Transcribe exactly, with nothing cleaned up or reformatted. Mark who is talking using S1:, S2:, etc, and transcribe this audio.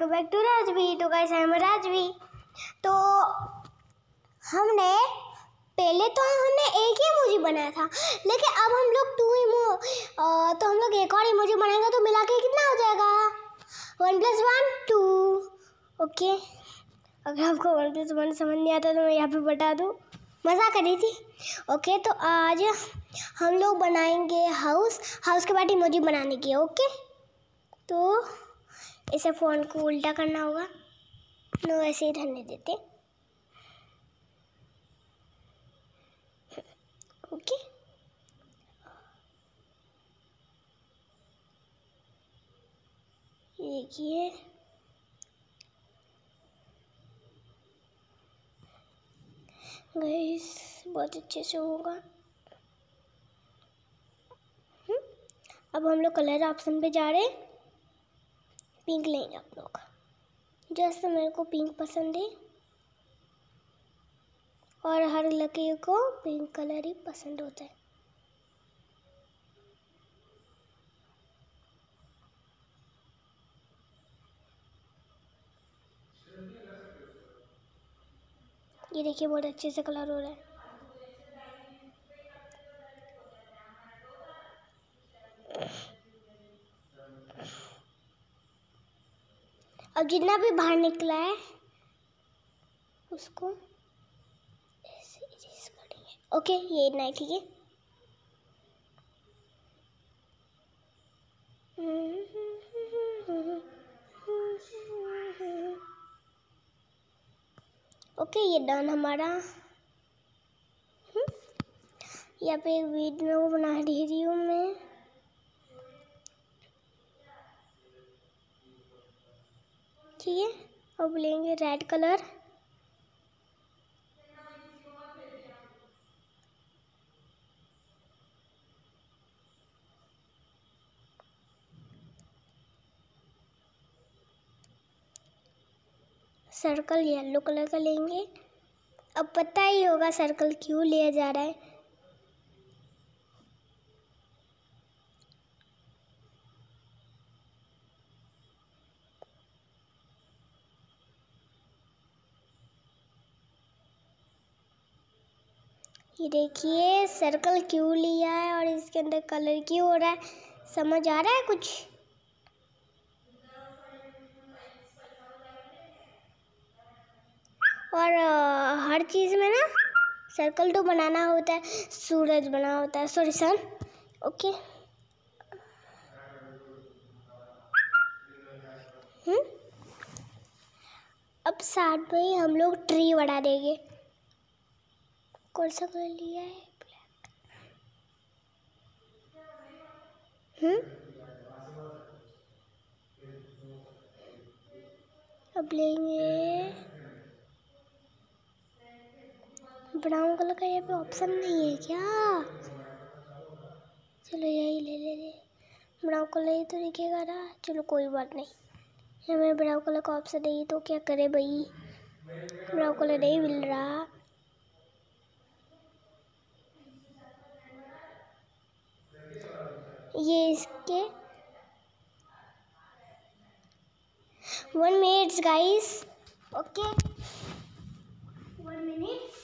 S1: Welcome back to Rajvi. तो guys I am Rajvi. तो हमने पहले तो हमने एक ही इमोजी बनाया था, लेकिन अब हम लोग टू इमो तो हम लोग एक और इमोजी बनाएंगे, तो मिला के कितना हो जाएगा? One plus one two. Okay, अगर आपको वन प्लस वन समझ नहीं आता तो मैं यहाँ पे बता दूँ, मज़ा कर रही थी। ओके, तो आज हम लोग बनाएंगे हाउस हाउस के बाद इमोजी बनाने की। ओके, तो इसे फ़ोन को उल्टा करना होगा, नो ऐसे ही रहने देते। ओके, देखिए गाइस बहुत अच्छे से होगा। अब हम लोग कलर ऑप्शन पे जा रहे हैं, पिंक लेंगे आप लोग। जैसे मेरे को पिंक पसंद है और हर लड़के को पिंक कलर ही पसंद होता है। ये देखिए बहुत अच्छे से कलर हो रहा है। अब जितना भी बाहर निकला है उसको ऐसे इरेज करेंगे। ओके, ये इतना ही ठीक है। ओके, ये डन हमारा। यहाँ पे एक वीडियो बना रही हूँ मैं। ठीक है, अब लेंगे red colour. Circle yellow colour का लेंगे। अब पता ही होगा सर्कल क्यों लिया जा रहा है। ये देखिए सर्कल क्यों लिया है और इसके अंदर कलर क्यों हो रहा है, समझ आ रहा है कुछ? और आ, हर चीज़ में ना सर्कल तो बनाना होता है, सूरज बना होता है, सॉरी सन। ओके, हम्म अब साथ में हम लोग ट्री बना देंगे। कौन सा कलर लिया है? ब्लैक। हम्म अब लेंगे ब्राउन कलर का। यहाँ पे ऑप्शन नहीं है क्या? चलो यही ले ले ले ब्राउन कलर ही तो दिखेगा ना। चलो कोई बात नहीं, हमें ब्राउन कलर का ऑप्शन नहीं तो क्या करे भाई, ब्राउन कलर नहीं मिल रहा। ये इसके one minutes guys. Okay, one minute.